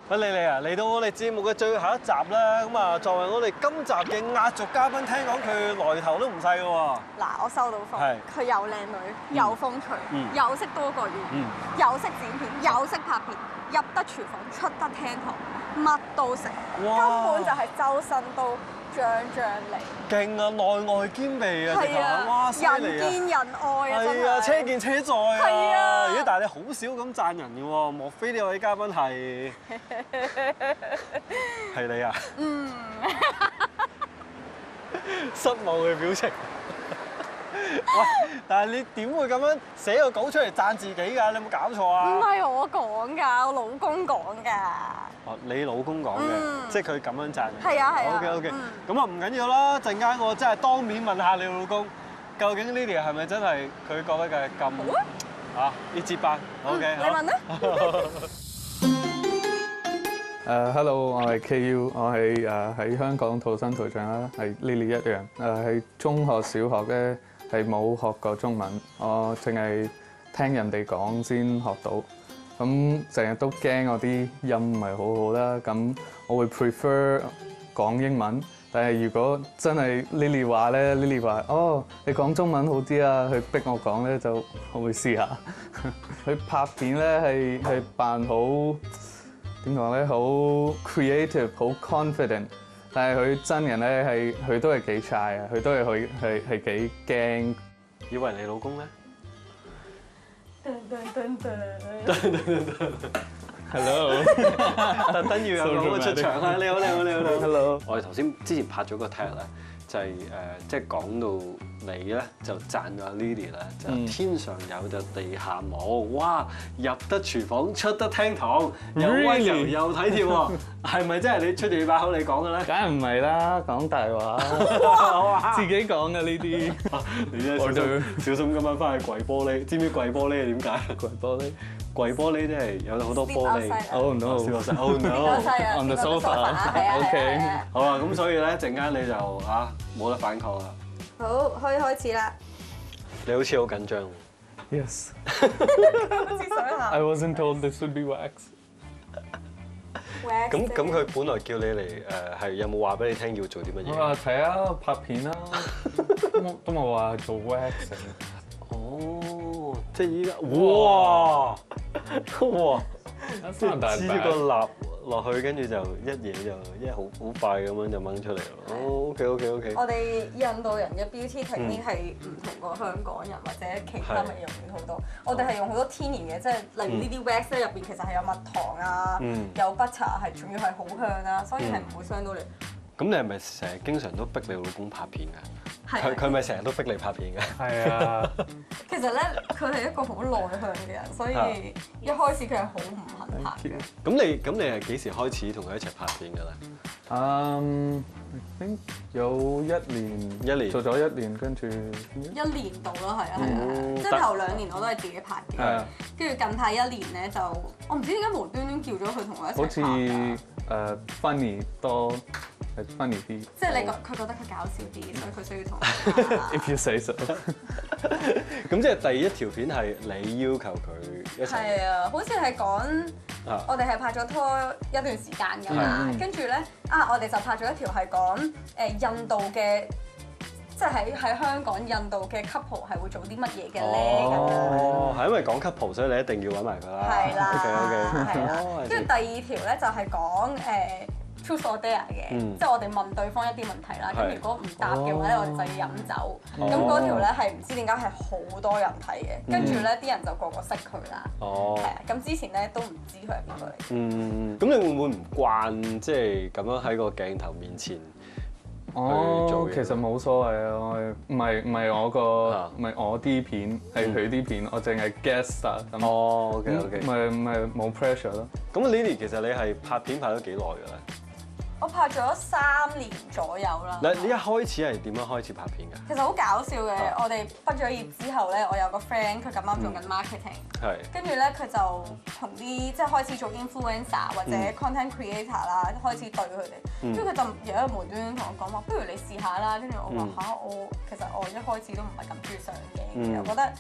喂，莉莉啊，嚟到我哋節目嘅最後一集啦，咁啊，作為我哋今集嘅壓軸嘉賓，聽講佢來頭都唔細嘅喎。 嗱，我收到風， 係佢又靚女，又風趣，又識多個語言，又識剪片，又識拍片，入得廚房，出得廳堂，乜都食，根本就係周身都張張利。 勁啊，內外兼備啊， 係啊， 哇，犀利啊！ 人見人愛啊，真係啊， 係。 車見車載啊。 係啊咦，但係你好少咁讚人嘅喎，莫非呢位嘉賓係係你啊？ 嗯。 失望嘅表情。喂，但係你點會咁樣寫個稿出嚟讚自己㗎？你有冇搞錯啊？ 唔係我講㗎，我老公講㗎。 哦，你老公講嘅，即係佢咁樣讚你。 係啊係啊。 OK，咁啊唔緊要啦，陣間我真係當面問下你老公，究竟 Lily 係咪真係佢覺得嘅咁啊呢支班 ？OK， 你問啦。 Hello， 我係 KU， 我係喺香港土生土長啦，係 Lily 一樣。喺中學、小學咧係冇學過中文，我淨係聽人哋講先學到。咁成日都驚我啲音唔係好好啦，咁我會 prefer 講英文。但係如果真係 Lily 話咧，Lily 話哦，你講中文好啲啊，佢逼我講咧就我會試下。佢拍片咧係扮好點講咧，好 creative， 好 confident。但係佢真人咧佢都係幾 shy 啊，佢都係幾驚。 以為你老公咧？ Hello， 特登要有老公出場啊！你好。 Hello， 我哋頭先之前拍咗個 tag 咧，就係即係講到你咧就讚咗 Lily 咧，就天上有就地下冇，哇！入得廚房出得廳堂，又温柔又體貼喎，係咪真係你出住把口你講嘅咧？ 梗係唔係啦，講大話，自己講嘅呢啲。 你真係小心今晚翻去跪玻璃，知唔知跪玻璃係點解？ 跪玻璃， 跪玻璃即係有好多玻璃。 Oh no！Oh no！On the sofa。OK。 好啦，咁所以咧陣間你就冇得反抗啦。 好，可以開始啦。 你好似好緊張。 Yes。 好似想下。 I wasn't told this would be wax。 咁佢本來叫你嚟係有冇話俾你聽要做啲乜嘢？ 我話睇啊，拍片啦，都冇話做 wax。 哦，即係依家，哇！即係黐咗個蠟落去，跟住就一嘢就好快咁樣就掹出嚟咯。哦 ，OK。 我哋印度人嘅 beauty technique 係唔同過香港人或者其他咪用好多。我哋係用好多天然嘅，即係例如呢啲 wax 咧入邊其實係有蜜糖啊，有 butter 係仲要係好香啦，所以係唔會傷到你。 咁你係咪成日經常都逼你老公拍片㗎？ 係。 佢咪成日都逼你拍片㗎？ 係啊。 其實咧，佢係一個好內向嘅人，所以一開始佢係好唔肯拍嘅。 咁你係幾時開始同佢一齊拍片㗎咧 I think 有一年做咗1年，跟住 1年度咯，係啊，即係頭2年我都係自己拍嘅，跟住近排1年咧就我唔知點解無端端叫咗佢同我一齊拍。好似funny 多。係 funny 啲， 即係你佢覺得佢搞笑啲，所以佢需要同我。 If you say so。 咁即係第一條片係你要求佢一齊。 係啊，好似係講我哋係拍咗拖一段時間㗎嘛，跟住咧我哋就拍咗一條係講印度嘅，即係喺香港印度嘅 couple 係會做啲乜嘢嘅咧咁樣。 哦，係因為講 couple 所以你一定要揾埋佢啦。 係啦。 OK。 係啦。跟住第2條咧就係講Truth or Dare 嘅，即係我哋問對方一啲問題啦，咁如果唔答嘅話咧，我哋就要飲酒。咁嗰條咧係唔知點解係好多人睇嘅，跟住咧啲人就個個識佢啦。哦，係啊，咁之前咧都唔知佢係邊個嚟。 咁你會唔會唔慣即係咁樣喺個鏡頭面前去做嘢？ 其實冇所謂啊，唔係我啲片，係佢啲片，我淨係 guest star 咁。 哦，OK。 咪冇 pressure 咯。 咁 Lily 其實你係拍片拍咗幾耐㗎咧？ 我拍咗3年左右啦。 你一開始係點樣開始拍片㗎？ 其實好搞笑嘅，我哋畢咗業之後咧，我有個 friend 佢咁啱做緊 marketing，跟住咧佢就同啲即係開始做 influencer 或者 content creator 啦，開始對佢哋，跟住佢就有一日無端端同我講話，不如你試下啦。跟住我話我其實我一開始都唔係咁中意上鏡嘅，我覺得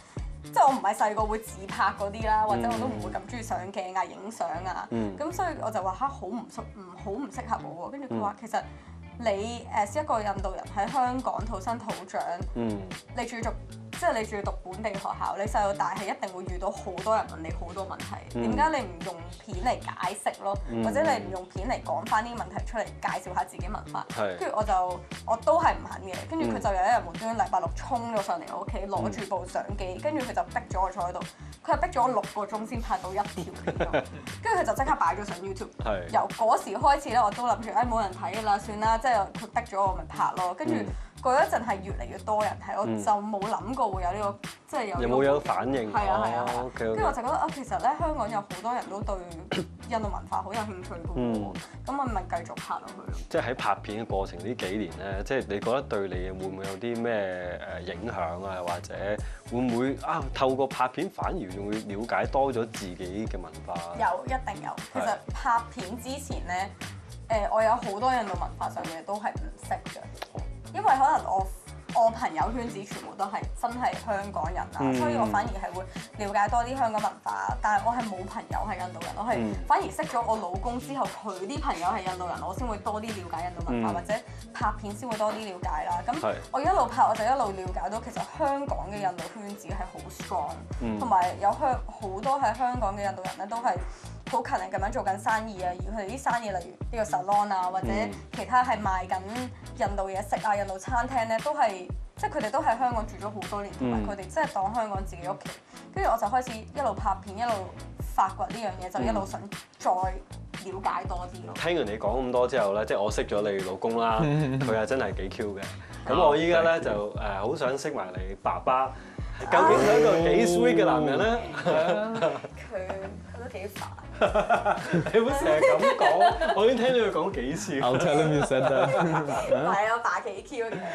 即係我唔係細個會自拍嗰啲啦，或者我都唔會咁中意上鏡啊、影相啊。咁所以我就話嚇好唔適合我喎。跟住佢話其實你係一個印度人喺香港土生土長，你仲要讀本地學校，你細到大係一定會遇到好多人問你好多問題。點解你唔用片嚟解釋咯？或者你唔用片嚟講翻啲問題出嚟，介紹下自己文化？跟住我都係唔肯嘅。跟住佢就有一日無端端禮拜六衝咗上嚟我屋企，攞住部相機，跟住佢就逼咗我坐喺度。佢係逼咗我6個鐘先拍到一條片咯。跟住佢就即刻擺咗上 YouTube。由嗰時開始咧，我都諗住冇人睇㗎啦，算啦，即係佢逼咗我咪拍咯。跟住過一陣係越嚟越多人睇，我就冇諗過會有呢個即係有冇反應？ 係啊。跟住我就覺得其實咧香港有好多人都對印度文化好有興趣嘅喎。咁我咪繼續拍落去咯。即係喺拍片嘅過程呢幾年咧，即係你覺得對你會唔會有啲咩影響啊？或者會唔會透過拍片反而仲會了解多咗自己嘅文化？ 一定有。其實拍片之前咧，我有好多印度文化上嘅嘢都係唔識嘅。因為可能我朋友圈子全部都係真係香港人啦，所以我反而係會了解多啲香港文化。但係我係冇朋友係印度人，我係反而識咗我老公之後，佢啲朋友係印度人，我先會多啲了解印度文化，或者拍片先會多啲了解啦。咁我一路拍我就一路了解到，其實香港嘅印度圈子係好 strong，同埋有好多喺香港嘅印度人咧都係好勤力咁樣做緊生意啊，而佢哋啲生意例如呢個 salon 啊，或者其他係賣緊印度嘢食啊、印度餐廳咧，都係即係佢哋都喺香港住咗好多年，同埋佢哋真係當香港自己屋企。跟住我就開始一路拍片，一路發掘呢樣嘢，就一路想再了解多啲咯。聽完你講咁多之後咧，即係我識咗你老公啦，佢係真係幾 Q 嘅。咁我依家咧就好想識埋你爸爸，究竟係一個幾 sweet 嘅男人咧？ 佢都幾煩。 你唔好成日咁講，我已經聽到佢講幾次。 I'll tell him you said that。 唔係我爸幾 Q 嘅。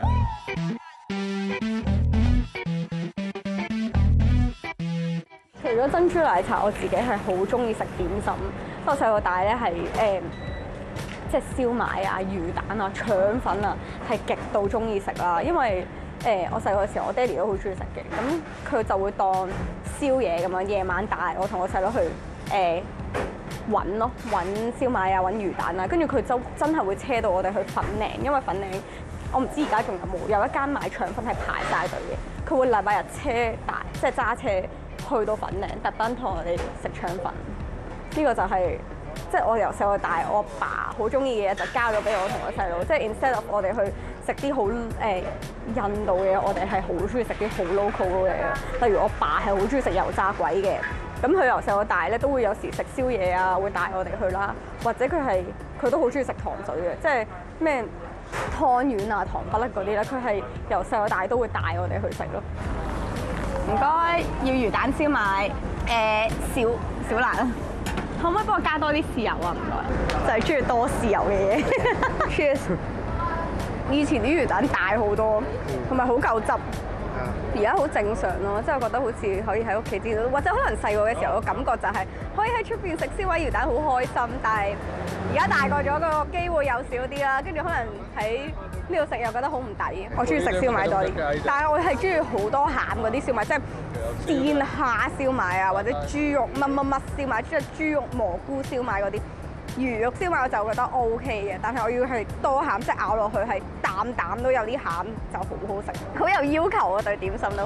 除咗珍珠奶茶，我自己係好中意食點心。我細到大咧係即係燒賣啊、魚蛋啊、腸粉啊，係極度中意食啦。因為我細個嘅時候，我爹哋都好中意食嘅，咁佢就會當宵夜咁樣，夜晚帶我同我細佬去揾燒賣啊、揾魚蛋啊，跟住佢就真係會車到我哋去粉嶺，因為粉嶺我唔知而家仲有一間賣腸粉係排晒隊嘅，佢會禮拜日即係揸車去到粉嶺，特登同我哋食腸粉。呢個就係即係我由細到大，我阿爸好中意嘅嘢就交咗俾我同我細佬，即係 instead of 我哋去食啲好印度嘅嘢，我哋係好中意食啲好 local 嘅嘢。例如我爸係好中意食油炸鬼嘅。咁佢由細到大咧都會有時食宵夜啊，會帶我哋去啦，或者佢都好中意食糖水嘅，即係咩湯圓啊、糖不甩嗰啲咧，佢係由細到大都會帶我哋去食咯。唔該，要魚蛋燒賣，少辣啦。可唔可以幫我加多啲豉油啊？唔該，就係中意多豉油嘅嘢。Cheers！ 以前啲魚蛋大好多，同埋好夠汁。而家好正常咯，即係我覺得好似可以喺屋企知道，或者可能細個嘅時候個感覺就係可以喺出邊食燒賣魚蛋好開心，但係而家大個咗個機會有少啲啦，跟住可能喺呢度食又覺得好唔抵。我中意食燒賣多啲，但係我係中意好多餡嗰啲燒賣，即係煎蝦燒賣啊，或者豬肉乜乜乜燒賣，即係豬肉蘑菇燒賣嗰啲。魚肉燒賣我就覺得 OK 嘅，但係我要係多餡，即係咬落去係啖啖都有啲餡就好好食，好有要求啊對點心都。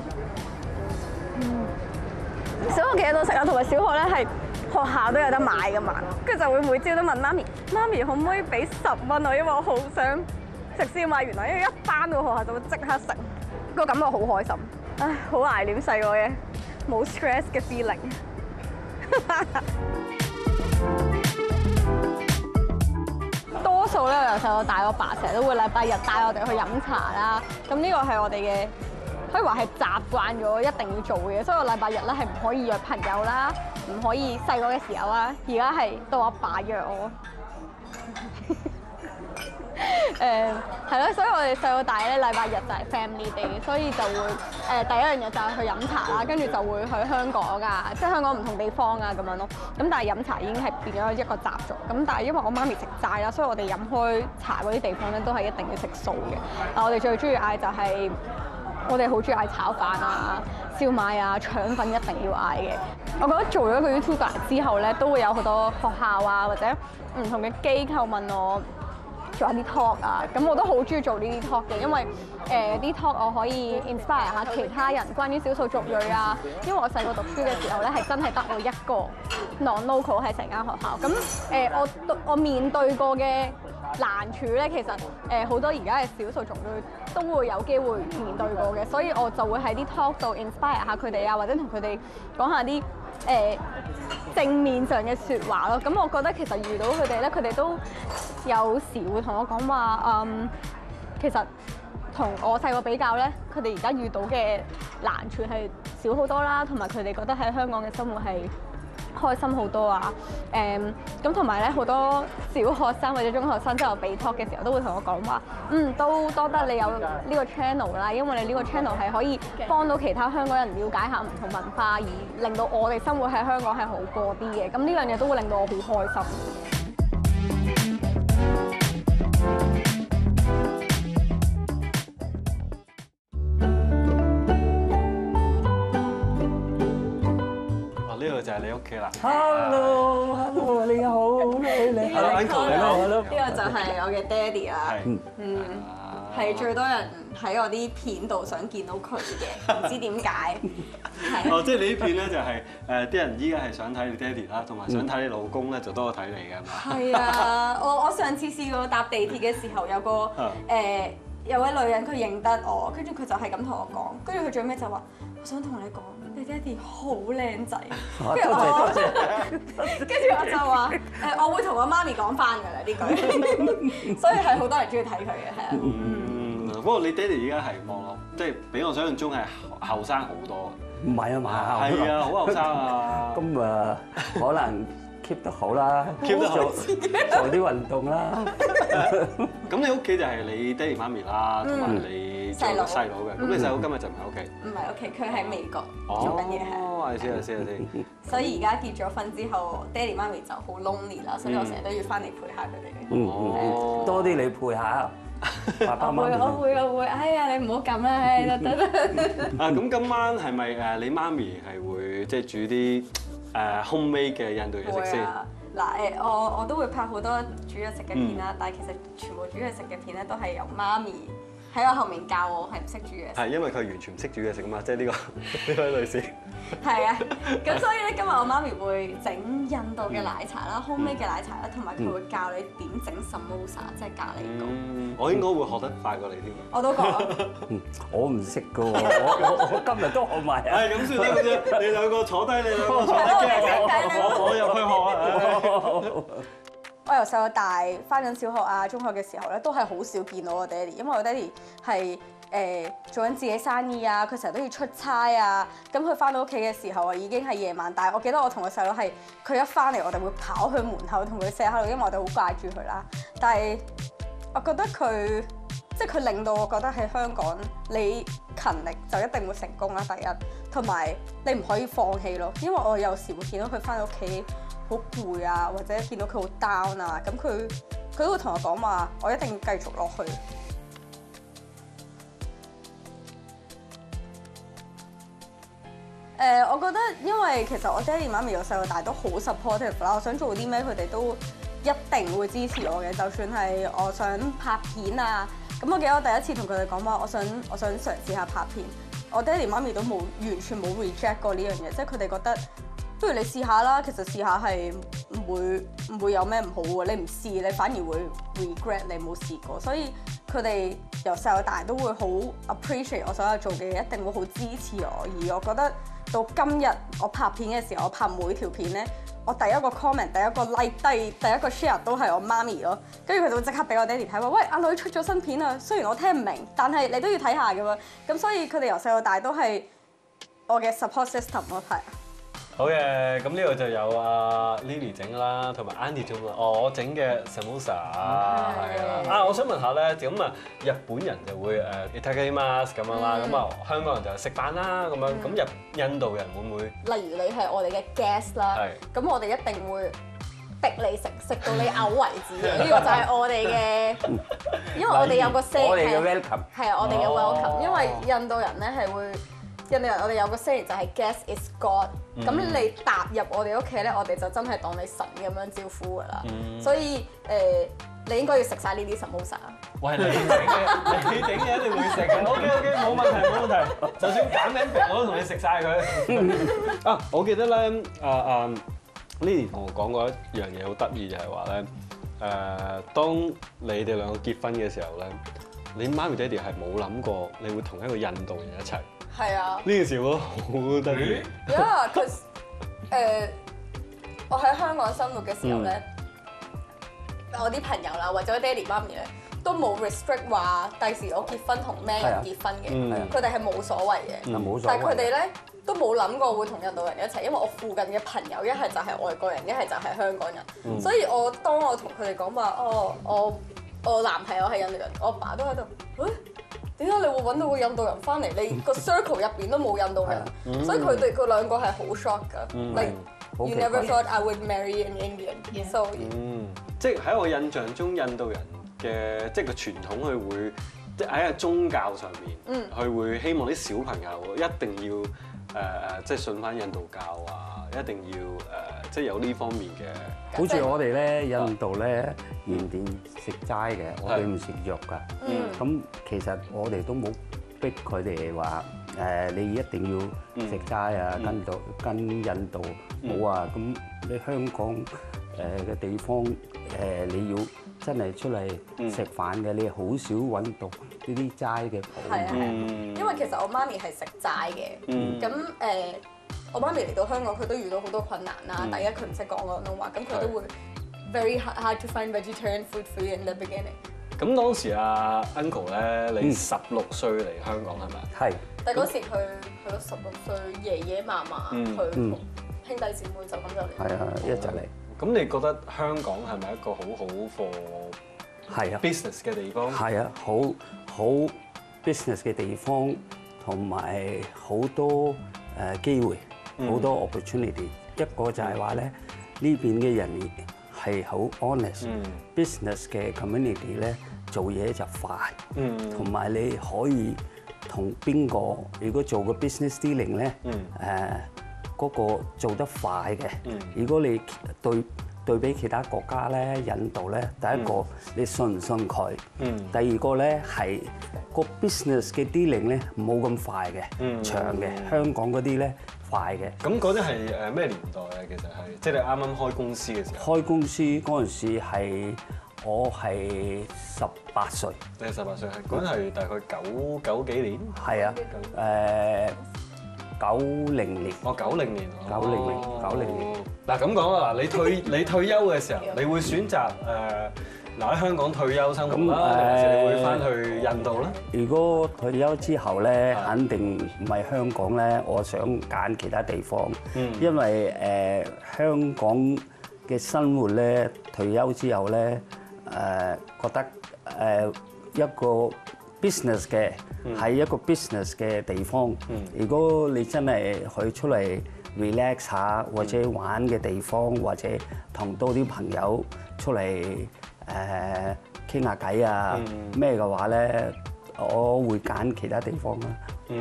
小學嘅嘢都食啊，同埋小學咧係學校都有得買噶嘛，跟住就會每朝都問媽咪，媽咪可唔可以俾10蚊我，因為我好想食燒賣。原來因為一返到學校就會即刻食，個感覺好開心。唉，好懷念細個嘅冇 stress 嘅 feeling。多數咧，由細到大，我爸成日都會禮拜日帶我哋去飲茶啦。咁呢個係我哋嘅，可以話係習慣咗一定要做嘅嘢。所以我禮拜日咧係唔可以約朋友啦，唔可以細個嘅時候啦。而家係到阿爸約我。係咯，所以我哋細到大咧禮拜日就係 family day，所以就會第一樣嘢就係去飲茶啦，跟住就會去香港啊，即係香港唔同地方啊咁樣咯。咁但係飲茶已經係變咗一個習俗。咁但係因為我媽咪食齋啦，所以我哋飲開茶嗰啲地方咧都係一定要食素嘅。我哋最中意嗌就係我哋好中意嗌炒飯啊、 燒賣啊、腸粉一定要嗌嘅。我覺得做咗個 YouTuber 之後咧，都會有好多學校啊或者唔同嘅機構問我做下啲 talk 啊，咁我都好中意做呢啲 talk 嘅，因為啲 talk 我可以 inspire 下其他人關於少數族裔啊。因為我細個讀書嘅時候咧，係真係得我一個 non-local 喺成間學校。咁我面對過嘅難處咧，其實好多而家嘅少數族裔都會有機會面對過嘅，所以我就會喺啲 talk 度 inspire 下佢哋啊，或者同佢哋講下啲正面上嘅説話咯。咁我覺得其實遇到佢哋咧，佢哋都有時會同我講話，其實同我細個比較咧，佢哋而家遇到嘅難處係少好多啦，同埋佢哋覺得喺香港嘅生活係開心好多啊！咁同埋咧，好多小學生或者中學生即係我俾 talk 嘅時候，都會同我講話，都多得你有呢個 channel 啦，因為你呢個 channel 係可以幫到其他香港人了解下唔同文化，而令到我哋生活喺香港係好過啲嘅。咁呢樣嘢都會令到我好開心。 呢個就係你屋企啦。 Hello，你好，你好。 呢個就係我嘅爹哋啦。係最多人喺我啲片度想見到佢嘅，唔知點解。 哦，即係你啲片咧就係啲人依家係想睇你爹哋啦，同埋想睇你老公咧就多過睇你嘅係嘛？ 係啊，我上次試過搭地鐵嘅時候，有位女人佢認得我，跟住佢就係咁同我講，跟住佢最尾就話：我想同你講，你爹哋好靚仔。跟住我就話我會同我媽咪講翻㗎啦呢句，所以係好多人中意睇佢嘅，係啊。 不過你爹哋而家係望落，即係比我想象中係後生好多。 唔係啊嘛， 係啊，好後生啊。 咁可能 keep 得好啦，keep 得好，做啲運動啦。 咁你屋企就係你爹哋媽咪啦，同埋你仲有個細佬嘅。咁你細佬今日就唔喺屋企？ 唔係屋企，佢喺美國做緊嘢係。 哦，係先。 所以而家結咗婚之後，爹哋媽咪就好 lonely 啦，所以我成日都要翻嚟陪下佢哋。 多啲你陪下爸爸媽咪。 我會，哎呀你唔好咁啦，得。 咁今晚係咪你媽咪係會即係煮啲homemade 嘅印度嘢食先？ 嗱我都會拍好多煮嘢食嘅片啦，但係其實全部煮嘢食嘅片咧都係由媽咪喺我後面教我，係唔識煮嘢食。 係因為佢完全唔識煮嘢食啊嘛，即係呢位女士。 係啊，咁所以咧今日我媽咪會整印度嘅奶茶啦，homemade 嘅奶茶啦，同埋佢會教你點整 samosa，即係咖喱糕。 我應該會學得快過你添。 我都講。 我唔識㗎喎，我今日都學埋啊。 係咁算啦，咁啫。你兩個坐低，你兩個坐低傾。我入去學啊。 我由細到大翻緊小學啊、中學嘅時候咧，都係好少見到我爹哋，因為我爹哋係做緊自己生意啊，佢成日都要出差啊。咁佢翻到屋企嘅時候啊，已經係夜晚。但係我記得我同個細佬係，佢一翻嚟我哋會跑去門口同佢 say hello，因為我哋好掛住佢啦。但係我覺得佢即係佢令到我覺得喺香港，你勤力就一定會成功啦。第一，同埋你唔可以放棄咯，因為我有時會見到佢翻到屋企好攰啊，或者見到佢好 down 啊，咁佢都會同我講話，我一定要繼續落去。我覺得因為其實我爹哋媽咪由細到大都好 supportive 啦，我想做啲咩佢哋都一定會支持我嘅，就算係我想拍片啊，咁我記得我第一次同佢哋講話，我想嘗試下拍片，我爹哋媽咪都完全冇 reject 過呢樣嘢，即係佢哋覺得。不如你試下啦，其實試下係唔會有咩唔好喎，你唔試你反而會 regret 你冇試過，所以佢哋由細到大都會好 appreciate 我所有做嘅嘢，一定會好支持我。而我覺得到今日我拍片嘅時候，我拍每條片咧，我第一個 comment、第一個 like、第一個 share 都係我媽咪咯，跟住佢就會即刻俾我爹哋睇話，喂，阿女出咗新片啊，雖然我聽唔明，但係你都要睇下嘅喎。咁所以佢哋由細到大都係我嘅 support system 咯，係。 好嘅，咁呢個就有阿 Lily 整啦，同埋 Andy 做我整嘅 samosa 係啦。我想問下咧，咁啊日本人就會itadakimasu咁樣啦，咁啊香港人就食飯啦咁樣，咁印度人會唔會？ 例如你係我哋嘅 guest 啦，咁我哋一定會逼你食到你嘔為止嘅，呢個就係我哋嘅，因為我哋有個 say 我哋嘅 welcome 係啊，我哋嘅 welcome，因為印度人咧係會。 印度人我哋有個 saying 就係 guest is God，咁你踏入我哋屋企咧，我哋就真係當你神咁樣招呼㗎啦。所以你應該要食晒呢啲 samosa。 喂，你整嘅一定會食嘅。OK，冇問題冇問題。就算減緊肥，我都同你食晒佢。啊，我記得咧，Lily 同我講過一樣嘢好得意，就係話咧，當你哋兩個結婚嘅時候咧，你媽咪爹哋係冇諗過你會同一個印度人一齊。 係啊。 呢件事我覺得好得意。 Yeah，我喺香港生活嘅時候咧，我啲朋友啦，或者我爹哋媽咪咧，都冇 restrict 話第時我結婚同咩人結婚嘅，佢哋係冇所謂嘅。 冇所謂。 但係佢哋咧都冇諗過會同印度人一齊，因為我附近嘅朋友一係就係外國人，一係就係香港人，所以當我同佢哋講話，我男朋友係印度人，我爸都喺度，點解你會揾到個印度人翻嚟？你個 circle 入邊都冇印度人，所以佢兩個係好 shock 㗎。Like you never thought I would marry an Indian， so 即係喺我印象中，印度人嘅即係個傳統，佢會即係喺個宗教上面，佢會希望啲小朋友一定要即係信翻印度教啊，一定要即係有呢方面嘅。 好似我哋咧，印度咧原典食齋嘅，我哋唔食肉㗎。咁其實我哋都冇逼佢哋話你一定要食齋啊，跟印度冇啊。咁你香港嘅地方你要真係出嚟食飯嘅，你好少揾到呢啲齋嘅鋪。 係啊，因為其實我媽咪係食齋嘅，咁我媽咪嚟到香港，佢都遇到好多困難啦。第一，佢唔識講廣東話，咁佢都會 very hard to find vegetarian food for you in the beginning。 咁當時阿 Uncle 咧，你16歲嚟香港係咪？ 係。 但係嗰時佢係咯16歲，爺爺嫲嫲佢同兄弟姊妹就咁就嚟。 係啊，一齊嚟。 咁你覺得香港係咪一個好for business 嘅地方？ 係啊，好 business 嘅地方，同埋好多機會，好多 opportunity。一個就係話咧，呢邊嘅人係好 honest，business 嘅 community 咧做嘢就快，同埋你可以同邊個，如果做個 business dealing 咧，嗰個做得快嘅。如果你對比其他國家咧，印度咧，第一個你信唔信佢？第二個咧係個 business 嘅 dealing 咧冇咁快嘅，長嘅。香港嗰啲咧快嘅。 咁嗰啲係咩年代啊？其實係即係你啱啱開公司嘅時候。 開公司嗰陣時係我係18歲。 你係18歲，嗰陣係大概九幾年？ 係啊，90年。 哦，90年。 90年。 嗱咁講啊，嗱你退休嘅時候，你會選擇留喺香港退休生活啦，定還是你會翻去印度咧？ 如果退休之後咧，肯定唔係香港咧，我想揀其他地方，因為香港嘅生活咧，退休之後咧，覺得一個 business 嘅係一個 business 嘅地方。如果你真係去出嚟 relax 下或者玩嘅地方，或者同多啲朋友出嚟傾下偈啊咩嘅話咧，我會揀其他地方啦。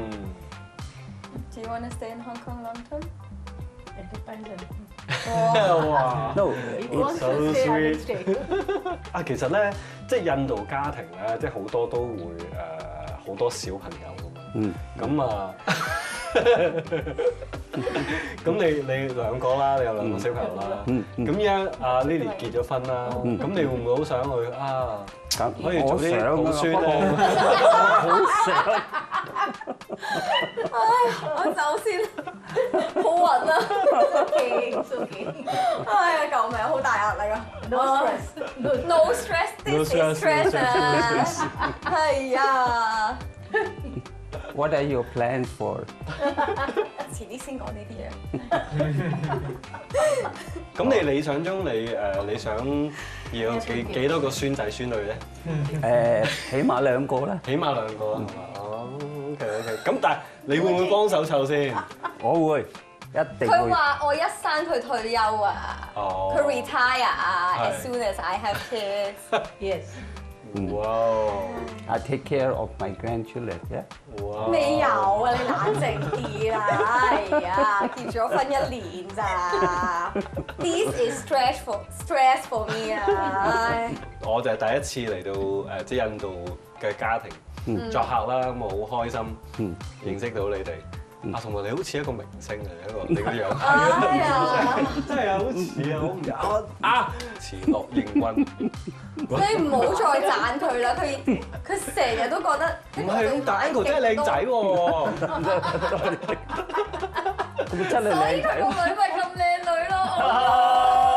Do you want to stay in Hong Kong long term? It depends on. 哇 No, It's so sweet. 啊，其實咧，即係印度家庭咧，即係好多都會好多小朋友㗎嘛。咁啊，咁你兩個啦，你有兩個小朋友啦。咁而家阿 Lily 結咗婚啦，咁你會唔會好想去啊？可以做啲好孫咧？ 好想。 我走先，好暈啊！哎呀，救命！好大壓力啊 ！No stress，this is stress 啊！係啊。 What are your plans for？ 遲啲先講呢啲嘢。 咁你理想中你想要幾多個孫仔孫女咧？ 起碼2個啦。 起碼2個係嘛？哦，OK。咁但係你會唔會幫手湊先？ 我會，一定會。 佢話我一生佢退休啊，佢 retire 啊，as soon as I have kids。 Yes. 哇！ I take care of my grandchildren. Yeah. 哇！ 未有啊，你冷靜啲啦！哎呀，結咗婚1年咋 ？This is stress for me 啊！唉我就係第一次嚟到即係印度嘅家庭作客啦，咁我好開心認識到你哋。啊，同埋你好似一個明星嚟，你個樣哎呀， 真係好似啊，好唔啊！慈樂應君， 你唔好再讚佢啦，佢成日都覺得唔係咁大，Uncle 真係靚仔喎。 咁真係所以靚仔。 佢個女咪咁靚女咯。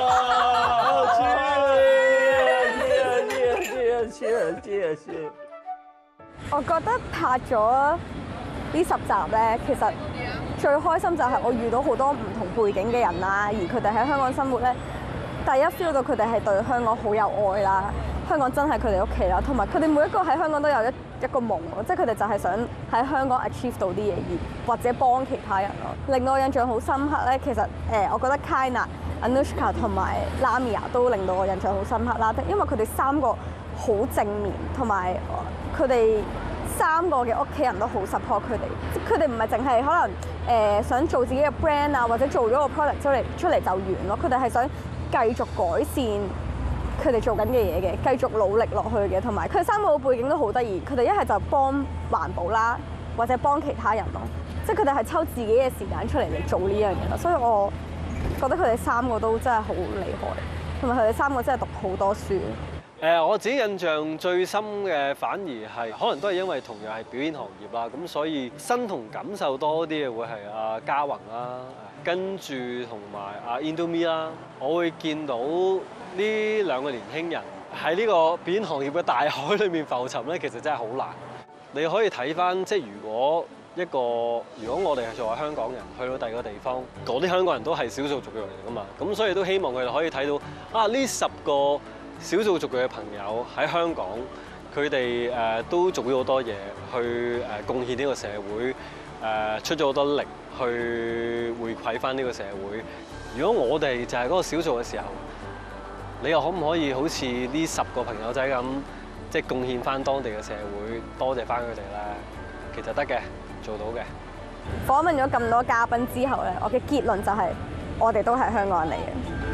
我覺得拍咗呢10集咧，其實最開心就係我遇到好多唔同背景嘅人啦，而佢哋喺香港生活咧，第一 feel 到佢哋係對香港好有愛啦，香港真係佢哋屋企啦，同埋佢哋每一個喺香港都有一個夢咯，即係佢哋就係想喺香港 achieve 到啲嘢，或者幫其他人咯。令我印象好深刻咧，其實我覺得 Kaina、Anushka 同埋 Lamia 都令到我印象好深刻啦，因為佢哋3個好正面，同埋佢哋3個嘅屋企人都好 support 佢哋，即係佢哋唔係淨係可能想做自己嘅 brand 啊，或者做咗個 product 出嚟就完咯，佢哋係想繼續改善佢哋做緊嘅嘢嘅，繼續努力落去嘅，同埋佢哋3個背景都好得意，佢哋一係就幫環保啦，或者幫其他人咯，即係佢哋係抽自己嘅時間出嚟做呢樣嘢咯，所以我覺得佢哋3個都真係好厲害，同埋佢哋3個真係讀好多書。 我自己印象最深嘅反而係可能都係因為同樣係表演行業啦，咁所以身同感受多啲嘅會係阿嘉宏啦，跟住同埋阿 Indomie 啦，我會見到呢2個年輕人喺呢個表演行業嘅大海裏面浮沉咧，其實真係好難。你可以睇翻，即係如果我哋係作為香港人去到第二個地方，嗰啲香港人都係少數族裔嚟㗎嘛，咁所以都希望佢哋可以睇到啊呢10個少數族裔嘅朋友喺香港，佢哋都做咗好多嘢去貢獻呢個社會，出咗好多力去回饋翻呢個社會。如果我哋就係嗰個少數嘅時候，你又可唔可以好似呢10個朋友仔咁，即係貢獻翻當地嘅社會，多謝翻佢哋咧？其實得嘅，做到嘅。 訪問咗咁多嘉賓之後咧，我嘅結論就係我哋都係香港人嚟嘅。